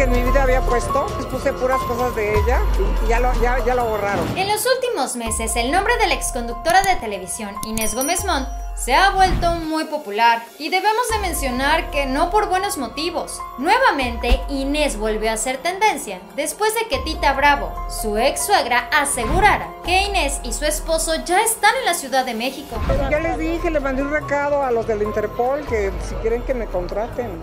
en mi vida había puesto. Puse puras cosas de ella y ya lo borraron. En los últimos meses, el nombre de la exconductora de televisión, Inés Gómez Mont, se ha vuelto muy popular y debemos de mencionar que no por buenos motivos. Nuevamente, Inés volvió a ser tendencia después de que Tita Bravo, su ex suegra, asegurara que Inés y su esposo ya están en la Ciudad de México. Yo les dije, les mandé un recado a los del Interpol que si quieren que me contraten.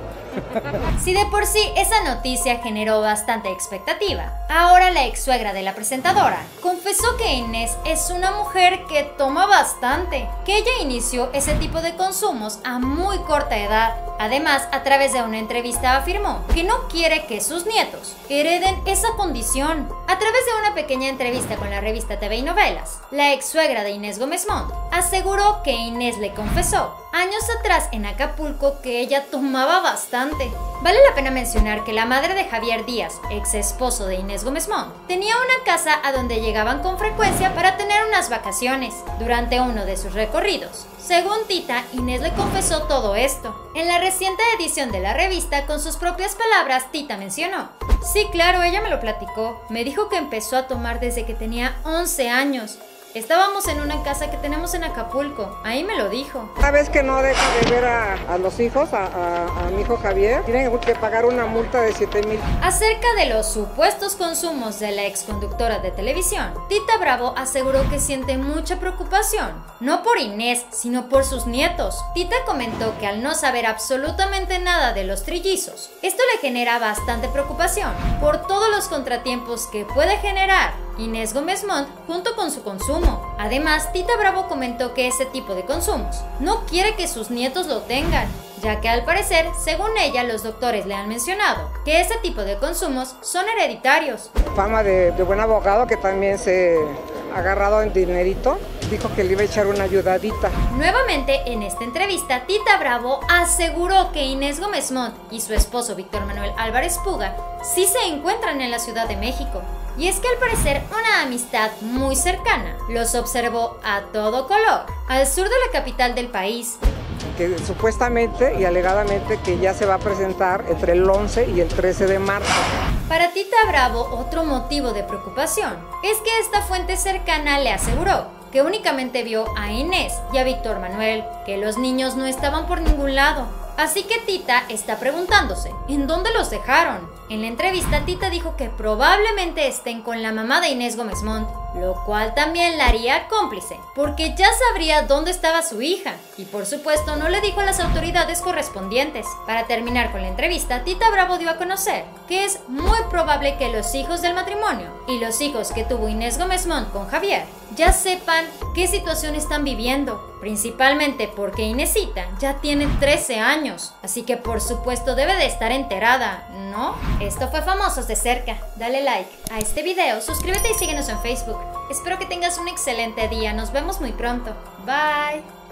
Si de por sí esa noticia generó bastante expectativa, ahora la ex suegra de la presentadora confesó que Inés es una mujer que toma bastante, que ella inició ese tipo de consumos a muy corta edad. Además, a través de una entrevista afirmó que no quiere que sus nietos hereden esa condición. A través de una pequeña entrevista con la revista TV y Novelas, la ex suegra de Inés Gómez Mont aseguró que Inés le confesó años atrás en Acapulco que ella tomaba bastante. Vale la pena mencionar que la madre de Javier Díaz, ex esposo de Inés Gómez Mont, tenía una casa a donde llegaban con frecuencia para tener unas vacaciones durante uno de sus recorridos. Según Tita, Inés le confesó todo esto. En la reciente edición de la revista, con sus propias palabras, Tita mencionó: "Sí, claro, ella me lo platicó. Me dijo que empezó a tomar desde que tenía 11 años. Estábamos en una casa que tenemos en Acapulco, ahí me lo dijo". Una vez que no deja de ver a los hijos, a mi hijo Javier, tienen que pagar una multa de 7,000. Acerca de los supuestos consumos de la exconductora de televisión, Tita Bravo aseguró que siente mucha preocupación, no por Inés, sino por sus nietos. Tita comentó que al no saber absolutamente nada de los trillizos, esto le genera bastante preocupación por todos los contratiempos que puede generar Inés Gómez Mont junto con su consumo. Además, Tita Bravo comentó que ese tipo de consumos no quiere que sus nietos lo tengan, ya que al parecer, según ella, los doctores le han mencionado que ese tipo de consumos son hereditarios. Fama de buen abogado, que también se ha agarrado en dinerito, dijo que le iba a echar una ayudadita. Nuevamente, en esta entrevista, Tita Bravo aseguró que Inés Gómez Mont y su esposo Víctor Manuel Álvarez Puga sí se encuentran en la Ciudad de México. Y es que al parecer una amistad muy cercana los observó a todo color al sur de la capital del país. Que supuestamente y alegadamente que ya se va a presentar entre el 11 y el 13 de marzo. Para Tita Bravo, otro motivo de preocupación es que esta fuente cercana le aseguró que únicamente vio a Inés y a Víctor Manuel, que los niños no estaban por ningún lado. Así que Tita está preguntándose, ¿en dónde los dejaron? En la entrevista, Tita dijo que probablemente estén con la mamá de Inés Gómez Mont, lo cual también la haría cómplice, porque ya sabría dónde estaba su hija, y por supuesto no le dijo a las autoridades correspondientes. Para terminar con la entrevista, Tita Bravo dio a conocer que es muy probable que los hijos del matrimonio y los hijos que tuvo Inés Gómez Mont con Javier ya sepan qué situación están viviendo, principalmente porque Inésita ya tiene 13 años, así que por supuesto debe de estar enterada, ¿no? Esto fue Famosos de Cerca. Dale like a este video, suscríbete y síguenos en Facebook. Espero que tengas un excelente día, nos vemos muy pronto. Bye.